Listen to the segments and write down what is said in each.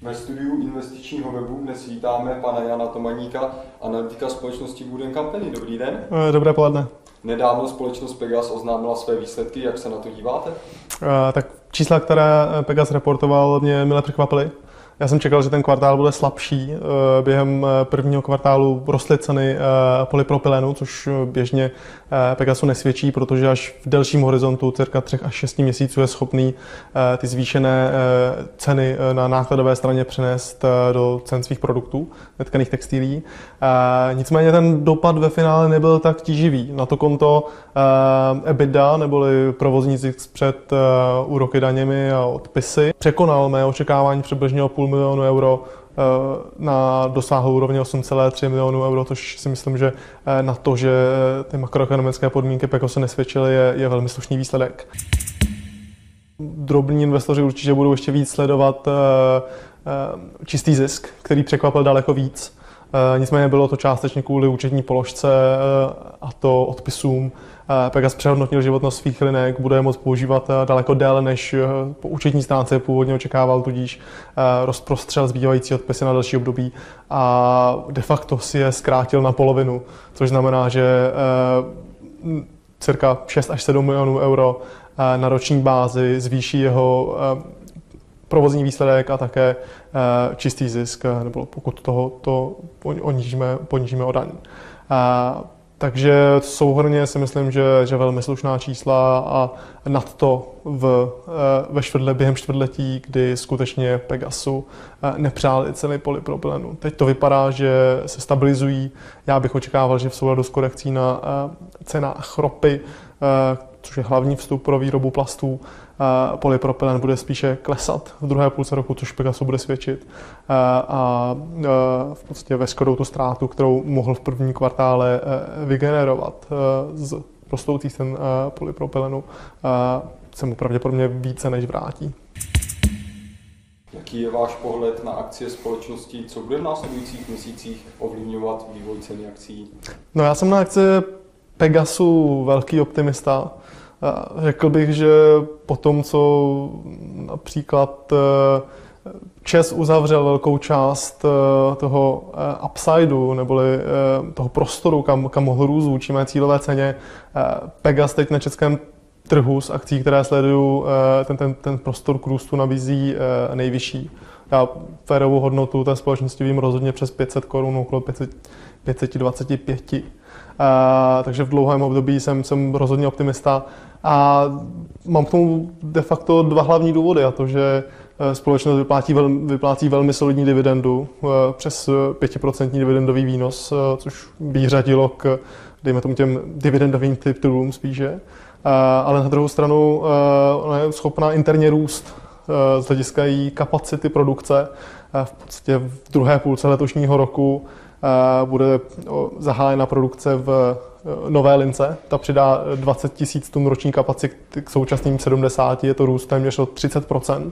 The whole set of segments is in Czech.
Ve studiu investičního webu dnes vítáme pana Jana Tomaníka, analytika společnosti Wood & Company. Dobrý den. Dobré poledne. Nedávno společnost Pegas oznámila své výsledky, jak se na to díváte? Tak čísla, které Pegas reportoval, mě mile překvapily. Já jsem čekal, že ten kvartál bude slabší. Během prvního kvartálu rostly ceny polypropylenu, což běžně Pegasu nesvědčí, protože až v delším horizontu, cirka 3 až 6 měsíců, je schopný ty zvýšené ceny na nákladové straně přenést do cen svých produktů, netkaných textilí. Nicméně ten dopad ve finále nebyl tak tíživý. Na to konto EBITDA, neboli provozní zisk před úroky, daněmi a odpisy, překonal mé očekávání přibližně o 500 000 euro, na dosáhlou úrovně 8,3 milionu euro, což si myslím, že na to, že ty makroekonomické podmínky Pegasu nesvědčily, je velmi slušný výsledek. Drobní investoři určitě budou ještě víc sledovat čistý zisk, který překvapil daleko víc. Nicméně bylo to částečně kvůli účetní položce a to odpisům. Pegas přehodnotil životnost svých linek, bude je moct používat daleko déle, než po účetní stránce původně očekával, tudíž rozprostřel zbývající odpisy na další období a de facto si je zkrátil na polovinu, což znamená, že cirka 6 až 7 milionů euro na roční bázi zvýší jeho provozní výsledek a také čistý zisk, nebo pokud to ponížíme o daň. Takže souhrnně si myslím, že velmi slušná čísla a nad to během čtvrtletí, kdy skutečně Pegasu nepřáli ceny polypropylenu. Teď to vypadá, že se stabilizují. Já bych očekával, že v souladu s korekcí na cenách ropy, což je hlavní vstup pro výrobu plastů, polypropylen bude spíše klesat v druhé půlce roku, což Pegasu bude svědčit. A v podstatě veškerou tu ztrátu, kterou mohl v prvním kvartále vygenerovat z rostoucích cen polypropylenu, se mu pravděpodobně více než vrátí. Jaký je váš pohled na akcie společnosti? Co bude v následujících měsících ovlivňovat vývoj ceny akcií? No, já jsem na akcie Pegasu velký optimista. Řekl bych, že po tom, co například ČEZ uzavřel velkou část toho upsideu, neboli toho prostoru, kam mohl růst vůči mé cílové ceně, Pegas teď na českém trhu s akcí, které sleduju, ten prostor k růstu nabízí nejvyšší. Já férovou hodnotu té společnosti vím rozhodně přes 500 korun, okolo 525. Takže v dlouhém období jsem rozhodně optimista a mám k tomu de facto dva hlavní důvody, a to, že společnost vyplácí velmi solidní dividendu, přes 5% dividendový výnos, což by řadilo k, dejme tomu, těm dividendovým titulům spíše, ale na druhou stranu ona je schopná interně růst z hlediska její kapacity produkce. V podstatě v druhé půlce letošního roku bude zahájena produkce v nové lince. Ta přidá 20 000 tun roční kapacity k současným 70, je to růst téměř o 30%,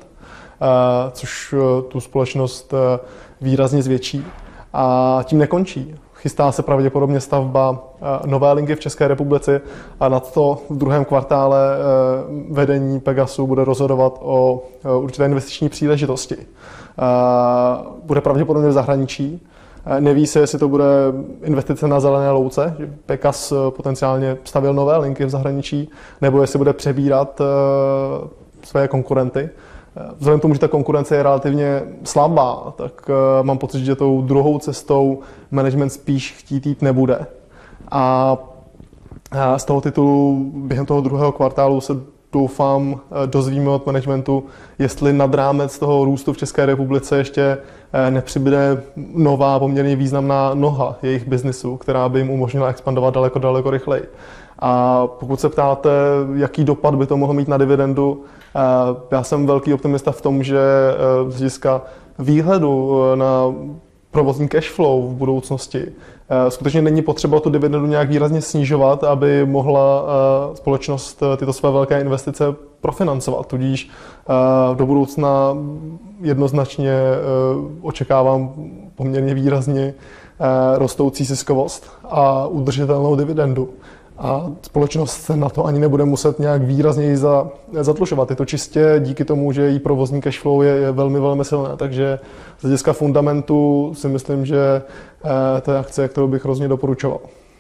což tu společnost výrazně zvětší. A tím nekončí. Chystá se pravděpodobně stavba nové linky v České republice a nad to v druhém kvartále vedení Pegasu bude rozhodovat o určité investiční příležitosti. Bude pravděpodobně v zahraničí. Neví se, jestli to bude investice na zelené louce, že Pegas potenciálně stavěl nové linky v zahraničí, nebo jestli bude přebírat své konkurenty. Vzhledem k tomu, že ta konkurence je relativně slabá, tak mám pocit, že tou druhou cestou management spíš chtít jít nebude. A z toho titulu během toho druhého kvartálu se doufám dozvíme od managementu, jestli nad rámec toho růstu v České republice ještě nepřibude nová poměrně významná noha jejich biznisu, která by jim umožnila expandovat daleko rychleji. A pokud se ptáte, jaký dopad by to mohlo mít na dividendu, já jsem velký optimista v tom, že z hlediska výhledu na provozní cash flow v budoucnosti skutečně není potřeba tu dividendu nějak výrazně snižovat, aby mohla společnost tyto své velké investice profinancovat. Tudíž do budoucna jednoznačně očekávám poměrně výrazně rostoucí ziskovost a udržitelnou dividendu. a společnost se na to ani nebude muset nějak výrazněji zatlušovat. Je to čistě díky tomu, že její provozní cashflow je velmi, velmi silné, takže z hlediska fundamentu si myslím, že to je akce, kterou bych hrozně doporučoval.